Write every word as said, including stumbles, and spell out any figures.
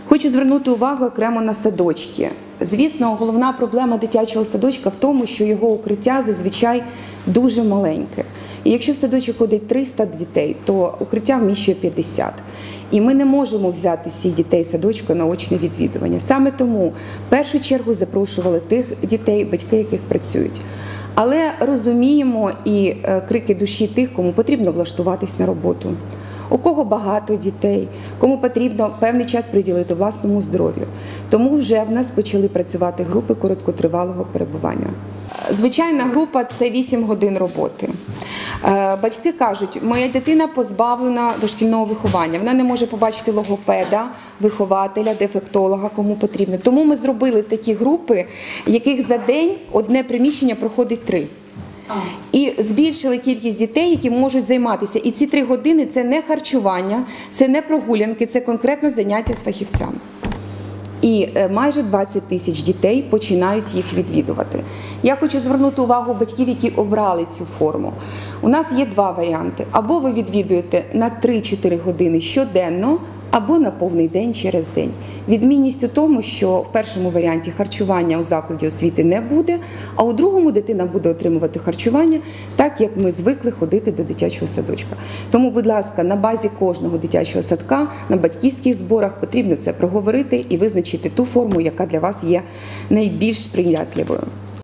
Хочу звернути увагу окремо на садочки. Звісно, головна проблема дитячого садочка в тому, що його укриття зазвичай дуже маленьке. І якщо в садочок ходить триста дітей, то укриття вміщує п'ятдесят. І ми не можемо взяти всіх дітей садочка на очне відвідування. Саме тому в першу чергу запрошували тих дітей, батьки яких працюють. Але розуміємо і крики душі тих, кому потрібно влаштуватись на роботу. У кого багато дітей, кому потрібно певний час приділити власному здоров'ю. Тому вже в нас почали працювати групи короткотривалого перебування. Звичайна група – це вісім годин роботи. Батьки кажуть, моя дитина позбавлена дошкільного виховання, вона не може побачити логопеда, вихователя, дефектолога, кому потрібно. Тому ми зробили такі групи, яких за день одне приміщення проходить три. І збільшили кількість дітей, які можуть займатися. І ці три години – це не харчування, це не прогулянки, це конкретно заняття з фахівцями. І майже двадцять тисяч дітей починають їх відвідувати. Я хочу звернути увагу батьків, які обрали цю форму. У нас є два варіанти. Або ви відвідуєте на три-чотири години щоденно, або на повний день через день. Відмінність у тому, що в першому варіанті харчування у закладі освіти не буде, а у другому дитина буде отримувати харчування так, як ми звикли ходити до дитячого садочка. Тому, будь ласка, на базі кожного дитячого садка, на батьківських зборах потрібно це проговорити і визначити ту форму, яка для вас є найбільш сприятливою.